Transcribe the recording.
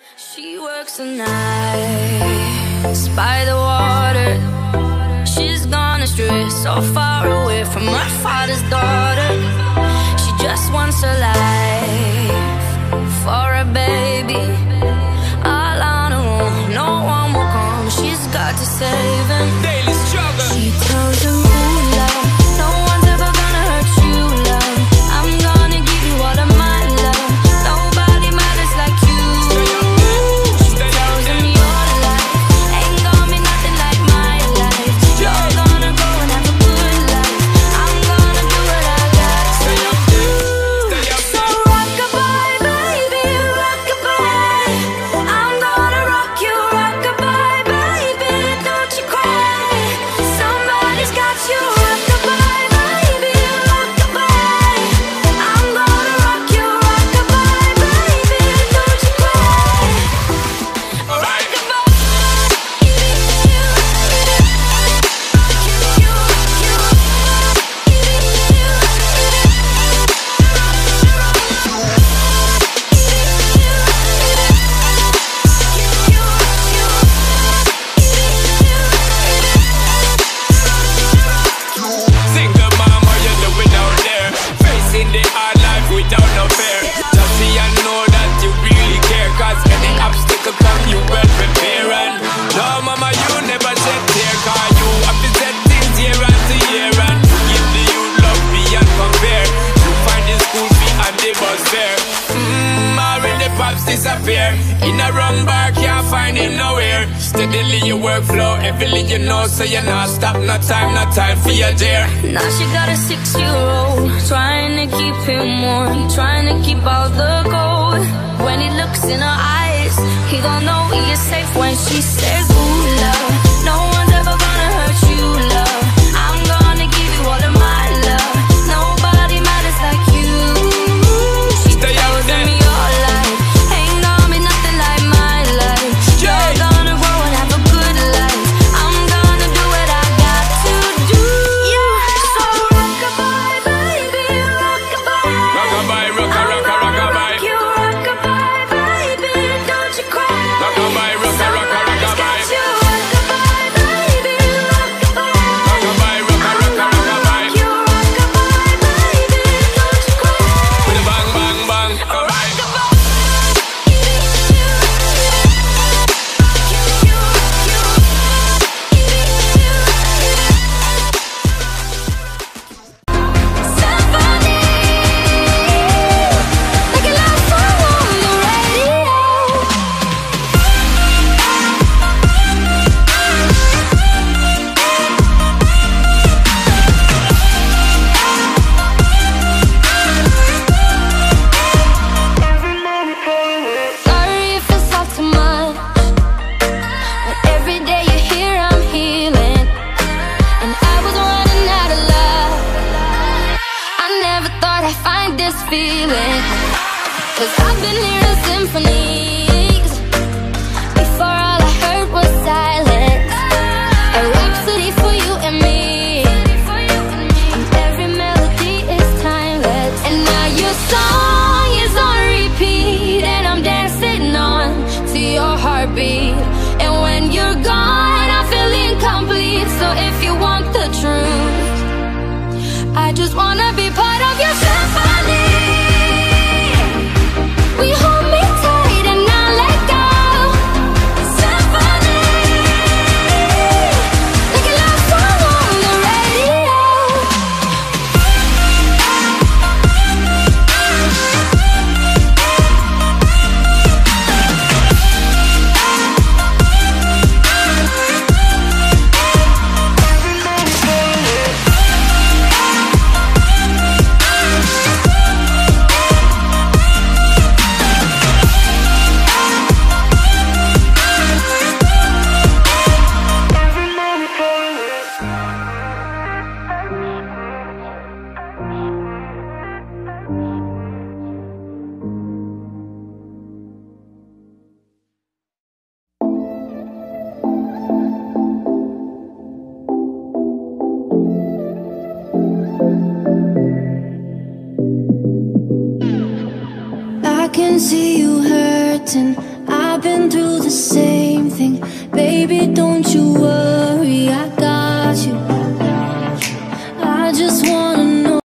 She works the nights by the water. She's gone astray, so far away from her father's daughter. She just wants a life for a baby. All on her own, no one will come. She's got to save him. Daily struggle. She tells him, ooh, love, no one's ever gonna hurt you, love. I'm gonna give you all of my love. Nobody matters like you. She tells him your life ain't gonna be nothing like my life. You're gonna go and have a good life. I'm gonna do what I got to do. So rock-a-bye, baby, rock-a-bye. I'm gonna rock you, rock-a-bye, baby. Don't you cry, somebody's got you. Rock-a-bye, baby, rock-a-bye. I'm gonna rock you, rock-a-bye, baby. Don't you cry. Single mom, what you doing out there? Facing the hard life without no fear. Just see and know that you really care. Cause any obstacle come, you well prepare. And no mama, you never shed tear. Cause you have to set things year after year. And give the youth love beyond compare. To find the school fee and the bus fare. Already pops disappear. In a wrong bar, can't find him nowhere. Steadily your workflow, every you know. So you not stop, no time for your dear. Now she got a 6-year-old, trying to keep him warm, trying to keep all the gold. When he looks in her eyes, he don't know he is safe when she says, ooh, love, no one's ever gonna hurt you, love. I'm gonna give you all of my love. Nobody matters like you. She tells him your life ain't gonna be nothing like my life. You're gonna grow and have a good life. I'm gonna do what I got to do. So rock-a-bye, baby, rock-a-bye. Rock-a-bye, rock-a-rock-a-rock-a-bye. You rock-a-bye, baby, don't you cry. Rock-a-bye, rock-a-rock-a-rock-a-bye. Somebody's got you. Rock-a-bye, baby, rock-a-bye. Rock-a-bye, rock-a-rock-a-rock-a-bye. You rock-a-bye, baby, don't you cry. With a bang, bang, bang. Alright. Sorry if it's all too much, but every day you're here I'm healing. And I was running out of love. I never thought I'd find this feeling. Cause I've been hearing symphonies before all I heard was silence. A rhapsody for you and me. And every melody is timeless. And now your song is on repeat, and I'm dancing on to your heartbeat. And when you're gone, I feel incomplete. So if you want the truth, I just wanna be part of your symphony. We hold me tight and not let go. Symphony, like a love song on the radio. I can see you hurting. I've to say